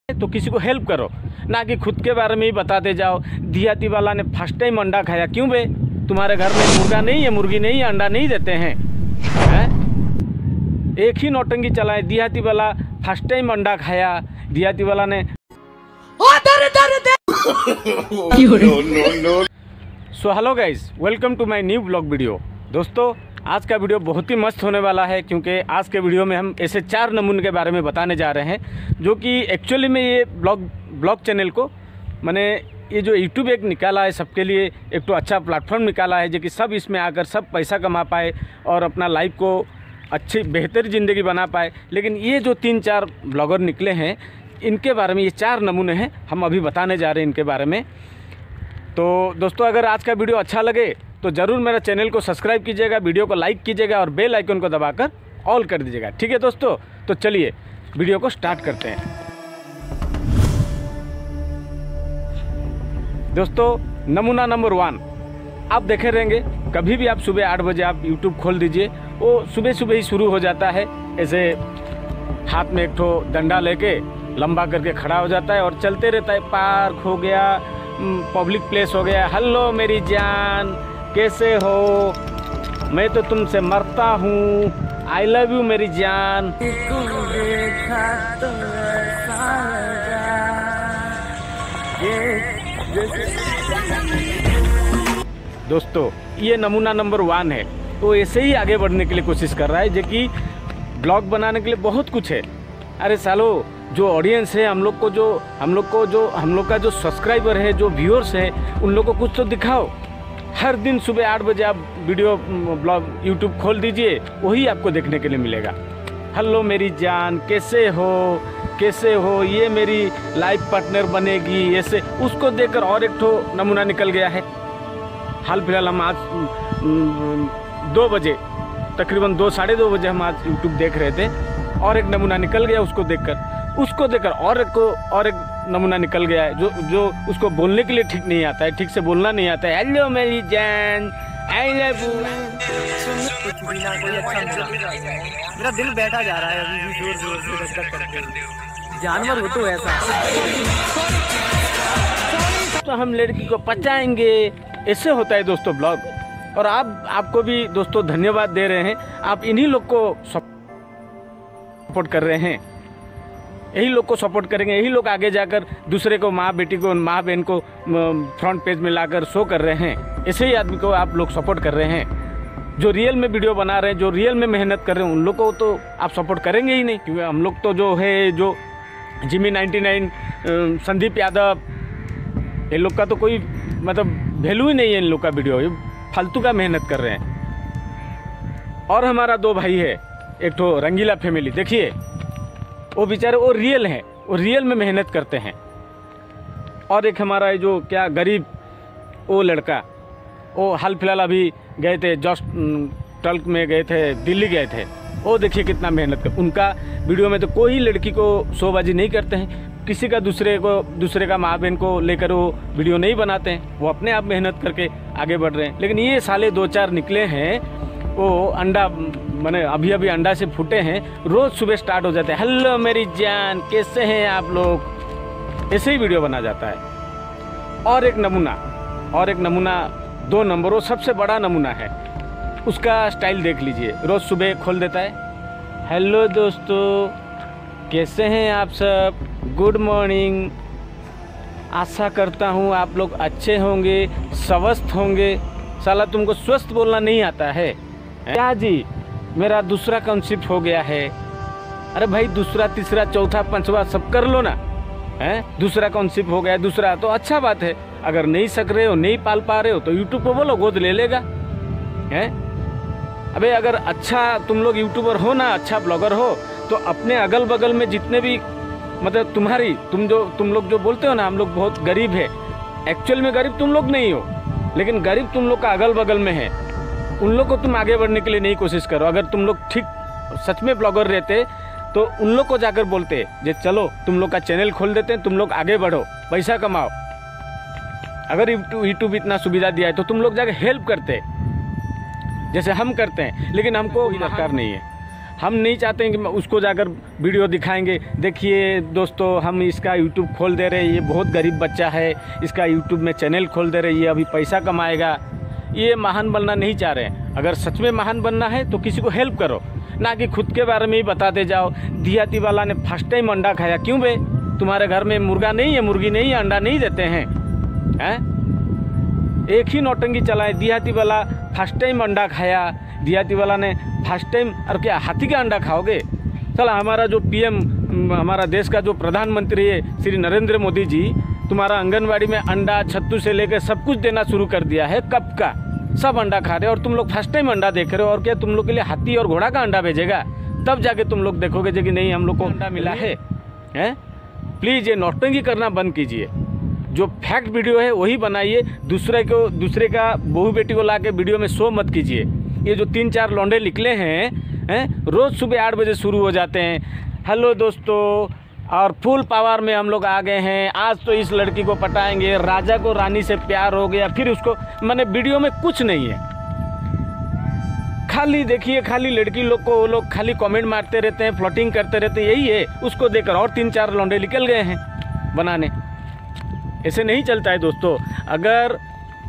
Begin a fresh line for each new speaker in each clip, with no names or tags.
तो किसी को हेल्प करो, ना कि खुद के बारे में ही बताते जाओ। दिहाती वाला ने फर्स्ट टाइम अंडा खाया, क्यों बे? तुम्हारे घर में मुर्गा नहीं है, मुर्गी नहीं है, अंडा नहीं देते हैं? एक ही नौटंकी चलाए। दिहाती वाला फर्स्ट टाइम अंडा खाया, दिहाती वाला ने so hello guys, welcome to my new blog video. दोस्तों, आज का वीडियो बहुत ही मस्त होने वाला है, क्योंकि आज के वीडियो में हम ऐसे 4 नमूने के बारे में बताने जा रहे हैं, जो कि एक्चुअली में ये ब्लॉग चैनल को मैंने ये जो यूट्यूब एक निकाला है सबके लिए, एक तो अच्छा प्लेटफॉर्म निकाला है, जो कि सब इसमें आकर सब पैसा कमा पाए और अपना लाइफ को अच्छी बेहतर ज़िंदगी बना पाए। लेकिन ये जो 3-4 ब्लॉगर निकले हैं, इनके बारे में ये 4 नमूने हैं, हम अभी बताने जा रहे हैं इनके बारे में। तो दोस्तों, अगर आज का वीडियो अच्छा लगे तो ज़रूर मेरा चैनल को सब्सक्राइब कीजिएगा, वीडियो को लाइक कीजिएगा और बेल आइकन को दबाकर ऑल कर दीजिएगा। ठीक है दोस्तों, तो चलिए वीडियो को स्टार्ट करते हैं। दोस्तों, नमूना नंबर 1 आप देखे रहेंगे, कभी भी आप सुबह 8 बजे आप यूट्यूब खोल दीजिए, वो सुबह सुबह ही शुरू हो जाता है। ऐसे हाथ में एक ठो डंडा लेके लंबा करके खड़ा हो जाता है और चलते रहता है। पार्क हो गया, पब्लिक प्लेस हो गया, हेलो मेरी जान कैसे हो, मैं तो तुमसे मरता हूँ, आई लव यू मेरी जान। दोस्तों, ये नमूना नंबर 1 है। तो ऐसे ही आगे बढ़ने के लिए कोशिश कर रहा है, जो कि ब्लॉग बनाने के लिए बहुत कुछ है। अरे सालो, जो ऑडियंस है, हम लोग का जो सब्सक्राइबर है, जो व्यूअर्स है, उन लोग को कुछ तो दिखाओ। हर दिन सुबह 8 बजे आप वीडियो ब्लॉग यूट्यूब खोल दीजिए, वही आपको देखने के लिए मिलेगा। हेलो मेरी जान कैसे हो, ये मेरी लाइफ पार्टनर बनेगी, ऐसे उसको देखकर और एक ठो नमूना निकल गया है। हाल फिलहाल हम आज 2 बजे, तकरीबन 2 साढ़े 2 बजे हम आज यूट्यूब देख रहे थे, और एक नमूना निकल गया। उसको देखकर और एक नमूना निकल गया है, जो उसको बोलने के लिए ठीक नहीं आता है, ठीक से बोलना नहीं आता है। हेलो मेरी जान, आई लव यू।
कुछ भी ना, कोई अच्छा मिला, मेरा दिल बैठा जा रहा है अभी भी जोर से धक-धक करके। जानवर हो तो ऐसा,
तो हम लड़की को पचाएंगे, ऐसे होता है दोस्तों ब्लॉग। और आपको भी दोस्तों धन्यवाद दे रहे हैं, आप इन्हीं लोग को सपोर्ट कर रहे हैं, यही लोग को सपोर्ट करेंगे, यही लोग आगे जाकर दूसरे को, माँ बेटी को, माँ बहन को फ्रंट पेज में लाकर शो कर रहे हैं। ऐसे ही आदमी को आप लोग सपोर्ट कर रहे हैं, जो रियल में वीडियो बना रहे हैं, जो रियल में मेहनत कर रहे हैं, उन लोग को तो आप सपोर्ट करेंगे ही नहीं। क्योंकि हम लोग तो जो है, जो जिमी 99, संदीप यादव, इन लोग का तो कोई मतलब वैल्यू ही नहीं है। इन लोग का वीडियो ये फालतू का मेहनत कर रहे हैं। और हमारा 2 भाई है, एक तो रंगीला फैमिली, देखिए वो बेचारे वो रियल हैं, वो रियल में मेहनत करते हैं। और एक हमारा जो क्या गरीब वो लड़का, वो हाल फिलहाल अभी गए थे, जस्ट टल्क में गए थे, दिल्ली गए थे, वो देखिए कितना मेहनत कर। उनका वीडियो में तो कोई लड़की को शोबाजी नहीं करते हैं, किसी का दूसरे का माँ बहन को लेकर वो वीडियो नहीं बनाते हैं, वो अपने आप मेहनत करके आगे बढ़ रहे हैं। लेकिन ये साले 2-4 निकले हैं, वो अंडा मैंने अभी अंडा से फूटे हैं, रोज़ सुबह स्टार्ट हो जाते हैं, हेलो मेरी जान कैसे हैं आप लोग, ऐसे ही वीडियो बना जाता है। और एक नमूना 2 नंबर, वो सबसे बड़ा नमूना है, उसका स्टाइल देख लीजिए। रोज़ सुबह खोल देता है, हेलो दोस्तों कैसे हैं आप सब, गुड मॉर्निंग, आशा करता हूँ आप लोग अच्छे होंगे, स्वस्थ होंगे। साला तुमको स्वस्थ बोलना नहीं आता है क्या जी? मेरा दूसरा कॉन्सेप्ट हो गया है। अरे भाई, दूसरा, तीसरा, चौथा, 5वां सब कर लो ना, हैं? दूसरा कॉन्सेप्ट हो गया, दूसरा तो अच्छा बात है। अगर नहीं सक रहे हो, नहीं पाल पा रहे हो, तो यूट्यूब पर बोलो, गोद ले लेगा, हैं? अबे अगर अच्छा तुम लोग यूट्यूबर हो ना, अच्छा ब्लॉगर हो, तो अपने अगल बगल में जितने भी मतलब तुम लोग जो बोलते हो ना, हम लोग बहुत गरीब है, एक्चुअल में गरीब तुम लोग नहीं हो, लेकिन गरीब तुम लोग का अगल बगल में है। उन लोग को तुम आगे बढ़ने के लिए नहीं कोशिश करो। अगर तुम लोग ठीक सच में ब्लॉगर रहते तो उन लोग को जाकर बोलते, जे चलो तुम लोग का चैनल खोल देते हैं, तुम लोग आगे बढ़ो, पैसा कमाओ। अगर यूट्यूब इतना सुविधा दिया है तो तुम लोग जाकर हेल्प करते, जैसे हम करते हैं। लेकिन हमको दरकार नहीं है, हम नहीं चाहते हैं कि उसको जाकर वीडियो दिखाएंगे, देखिए दोस्तों हम इसका यूट्यूब खोल दे रहे हैं, ये बहुत गरीब बच्चा है, इसका यूट्यूब में चैनल खोल दे रहे हैं, ये अभी पैसा कमाएगा। ये महान बनना नहीं चाह रहे हैं। अगर सच में महान बनना है तो किसी को हेल्प करो, ना कि खुद के बारे में ही बताते जाओ। देहाती वाला ने फर्स्ट टाइम अंडा खाया, क्यों बे? तुम्हारे घर में मुर्गा नहीं है, मुर्गी नहीं है, अंडा नहीं देते हैं? एक ही नौटंकी चलाए। देहाती वाला फर्स्ट टाइम अंडा खाया, देहाती वाला ने फर्स्ट टाइम। और क्या हाथी का अंडा खाओगे? चला, हमारा जो पीएम, हमारा देश का जो प्रधानमंत्री है श्री नरेंद्र मोदी जी, तुम्हारा आंगनबाड़ी में अंडा छत्तू से लेकर सब कुछ देना शुरू कर दिया है। कब का सब अंडा खा रहे हो और तुम लोग फर्स्ट टाइम अंडा देख रहे हो। और क्या तुम लोग के लिए हाथी और घोड़ा का अंडा भेजेगा? तब जाके तुम लोग देखोगे कि नहीं हम लोग को अंडा मिला है। प्लीज़ ये नौटंकी करना बंद कीजिए। जो फैक्ट वीडियो है वही बनाइए, दूसरे का बहू बेटी को ला के वीडियो में शो मत कीजिए। ये जो 3-4 लौंडे निकले हैं, रोज़ सुबह 8 बजे शुरू हो जाते हैं। हेलो दोस्तों, और फुल पावर में हम लोग आ गए हैं, आज तो इस लड़की को पटाएंगे, राजा को रानी से प्यार हो गया। फिर उसको मैंने वीडियो में कुछ नहीं है, खाली देखिए, खाली लड़की लोग को वो लोग खाली कमेंट मारते रहते हैं, फ्लर्टिंग करते रहते हैं, यही है। उसको देखकर और 3-4 लौंडे निकल गए हैं बनाने। ऐसे नहीं चलता है दोस्तों। अगर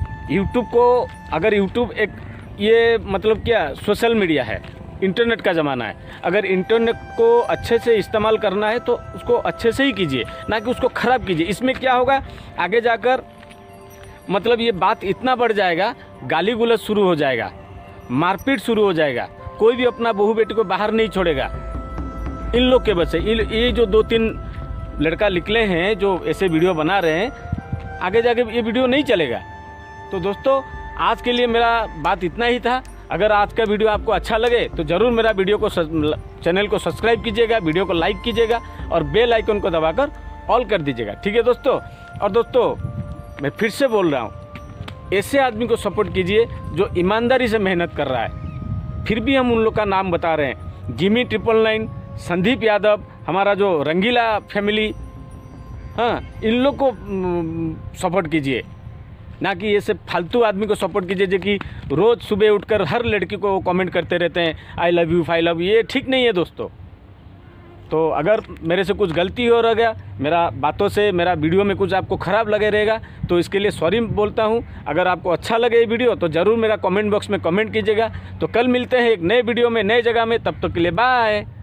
यूट्यूब एक ये मतलब क्या सोशल मीडिया है, इंटरनेट का ज़माना है। अगर इंटरनेट को अच्छे से इस्तेमाल करना है तो उसको अच्छे से ही कीजिए, ना कि उसको ख़राब कीजिए। इसमें क्या होगा आगे जाकर, मतलब ये बात इतना बढ़ जाएगा, गाली गुलज शुरू हो जाएगा, मारपीट शुरू हो जाएगा, कोई भी अपना बहू बेटी को बाहर नहीं छोड़ेगा। इन लोग के वजह से ये जो 2-3 लड़का निकले हैं जो ऐसे वीडियो बना रहे हैं, आगे जाके ये वीडियो नहीं चलेगा। तो दोस्तों आज के लिए मेरा बात इतना ही था। अगर आज का वीडियो आपको अच्छा लगे तो ज़रूर मेरा चैनल को सब्सक्राइब कीजिएगा, वीडियो को लाइक कीजिएगा और बेल आइकन को दबाकर ऑल कर दीजिएगा। ठीक है दोस्तों। और दोस्तों मैं फिर से बोल रहा हूँ, ऐसे आदमी को सपोर्ट कीजिए जो ईमानदारी से मेहनत कर रहा है। फिर भी हम उन लोग का नाम बता रहे हैं, जिमी 999, संदीप यादव, हमारा जो रंगीला फैमिली, हाँ, इन लोग को सपोर्ट कीजिए, ना कि ये सब फालतू आदमी को सपोर्ट कीजिए जो कि रोज़ सुबह उठकर हर लड़की को कमेंट करते रहते हैं, I love you, I love you. ये ठीक नहीं है दोस्तों। तो अगर मेरे से कुछ गलती हो रह गया, मेरा बातों से, मेरा वीडियो में कुछ आपको ख़राब लगे रहेगा, तो इसके लिए सॉरी बोलता हूँ। अगर आपको अच्छा लगे ये वीडियो तो ज़रूर मेरा कमेंट बॉक्स में कमेंट कीजिएगा। तो कल मिलते हैं एक नए वीडियो में, नए जगह में। तब तक के लिए बाय।